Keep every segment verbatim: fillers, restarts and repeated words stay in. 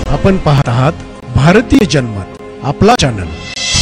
आपण पाहत आहात भारतीय जनमत, आपला चॅनल।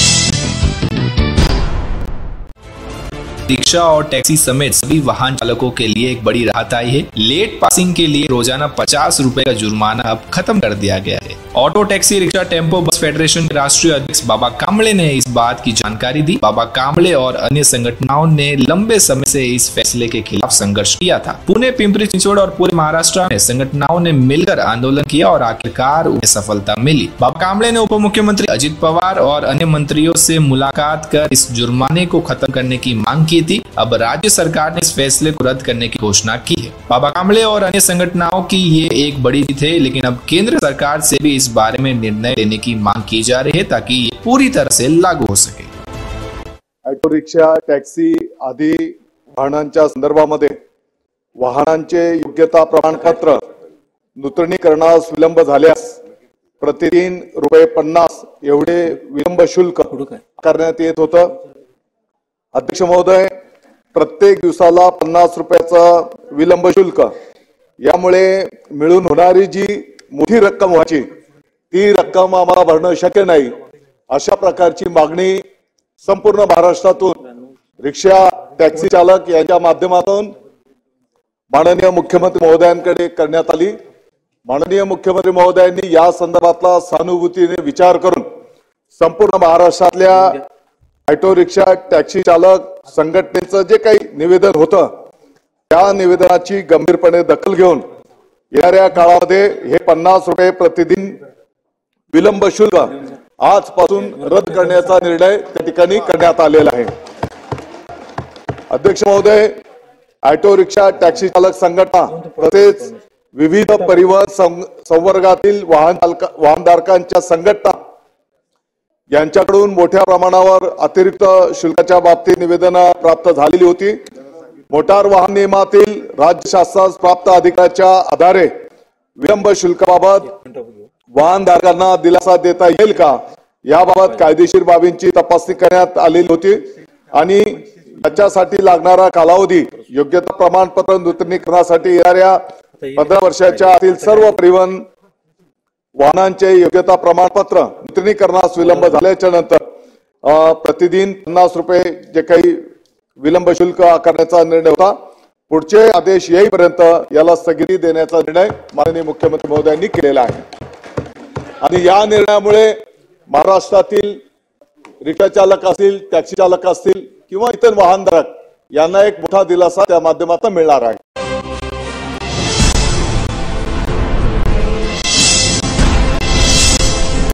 रिक्शा और टैक्सी समेत सभी वाहन चालकों के लिए एक बड़ी राहत आई है। लेट पासिंग के लिए रोजाना पचास रुपए का जुर्माना अब खत्म कर दिया गया है। Auto, taxi, rickshaw, tempo bus federation के राष्ट्रीय अध्यक्ष बाबा कांबळे ने इस बात की जानकारी दी। बाबा कांबळे और अन्य संगठनों ने लंबे समय से इस फैसले के खिलाफ संघर्ष किया था। पुणे, पिंपरी चिंचवड और पूरे महाराष्ट्र में संगठनों ने मिलकर आंदोलन किया और आखिरकार उन्हें सफलता मिली। बाबा कांबळे ने उप मुख्यमंत्री अजित पवार और अन्य मंत्रियों से मुलाकात कर इस जुर्माने को खत्म करने की मांग की थी। अब राज्य सरकार ने इस फैसले को रद्द करने की घोषणा की है। बाबा कांबळे और अन्य संगठनों की ये एक बड़ी जीत है, लेकिन अब केंद्र सरकार से भी इस बारे में निर्णय लेने की मांग की जा रही है ताकि ये पूरी तरह से लागू हो सके। ऑटो रिक्षा, टॅक्सी आदी वाहनांच्या संदर्भामध्ये वाहनांचे योग्यता प्रमाणपत्र नूतनीकरणास विलंब झाल्यास प्रति तीन रुपये पन्नास एवढे विलंब शुल्क करण्यात येत होतं। अध्यक्ष महोदय, प्रत्येक दिवसाला पन्नास रुपयाचा विलंब शुल्क, यामुळे मिळून होणारी जी मोठी रक्कम व्हायची ती रक्कम आम्हाला भरणं शक्य नाही। अशा प्रकारची मागणी संपूर्ण महाराष्ट्रातून रिक्षा, टॅक्सी चालक यांच्या माध्यमातून माननीय मुख्यमंत्री महोदयांकडे करण्यात आली। माननीय मुख्यमंत्री महोदयांनी या संदर्भातला सहानुभूतीने विचार करून संपूर्ण महाराष्ट्रातल्या ऑटो रिक्षा, टॅक्सी चालक संघटनेचं जे काही निवेदन होतं त्या निवेदनाची गंभीरपणे दखल घेऊन येणाऱ्या काळामध्ये हे पन्नास रुपये प्रतिदिन विलंब शुल्क आजपासून रद्द करण्याचा निर्णय त्या ठिकाणी करण्यात आलेला आहे। अध्यक्ष महोदय, ऑटो रिक्षा, टॅक्सी चालक संघटना तसेच विविध परिवहन संवर्गातील वाहन वाहनधारकांच्या संघटना यांच्याकडून मोठ्या प्रमाणावर अतिरिक्त शुल्काच्या बाबतीत निवेदनं प्राप्त झालेली होती। मोटार वाहन नियमातील राज्य शासनास प्राप्त अधिकाराच्या आधारे विलंब शुल्काबाबत वाहनधारकांना दिलासा देता येईल का याबाबत कायदेशीर बाबींची तपासणी करण्यात आलेली होती आणि त्याच्यासाठी लागणारा कालावधी योग्यता प्रमाणपत्र नूतनीकरणासाठी येणाऱ्या पंधरा वर्षाच्या आतील सर्व परिवहन वाहनांचे योग्यता प्रमाणपत्र नूतनीकरणास विलंब झाल्याच्या नंतर प्रतिदिन पन्नास रुपये जे काही विलंब शुल्क आकारण्याचा निर्णय होता, पुढचे आदेश येईपर्यंत याला स्थगिती देण्याचा निर्णय माननीय मुख्यमंत्री महोदयांनी केलेला आहे। आणि या निर्णयामुळे महाराष्ट्रातील रिक्षा चालक असतील, टॅक्सी चालक असतील किंवा इतर वाहनधारक यांना एक मोठा दिलासा त्या माध्यमातून मिळणार आहे।